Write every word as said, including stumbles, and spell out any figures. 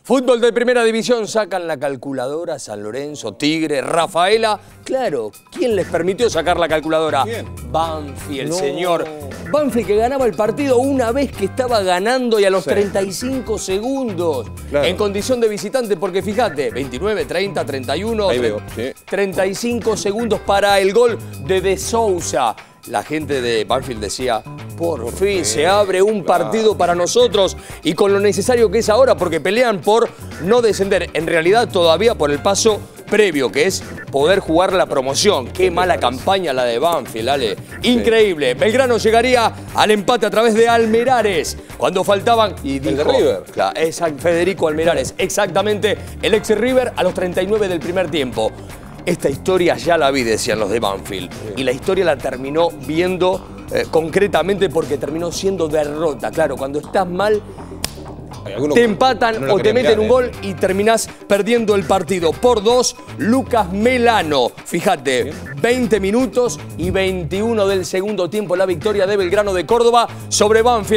Fútbol de primera división, sacan la calculadora, San Lorenzo, Tigre, Rafaela. Claro, ¿quién les permitió sacar la calculadora? ¿Quién? Banfield, No. señor. Banfield que ganaba el partido una vez que estaba ganando y a los Sí. treinta y cinco segundos. Claro. En condición de visitante, porque fíjate, veintinueve, treinta, treinta y uno, Ahí veo, sí. treinta y cinco segundos para el gol de De Sousa. La gente de Banfield decía, por fin se abre un partido para nosotros y con lo necesario que es ahora, porque pelean por no descender. En realidad todavía por el paso previo, que es poder jugar la promoción. Qué mala campaña la de Banfield, Ale. Increíble. Belgrano llegaría al empate a través de Almerares cuando faltaban... Y El de dijo, River. Claro, exact- Federico Almerares, exactamente, el ex River a los treinta y nueve del primer tiempo. Esta historia ya la vi, decían los de Banfield. Y la historia la terminó viendo eh, concretamente porque terminó siendo derrota. Claro, cuando estás mal, Hay algunos te que empatan no lo o te querían meten mirar, un ¿eh? gol y terminás perdiendo el partido. Por dos, Lucas Melano. Fíjate, veinte minutos y veintiuno del segundo tiempo, la victoria de Belgrano de Córdoba sobre Banfield.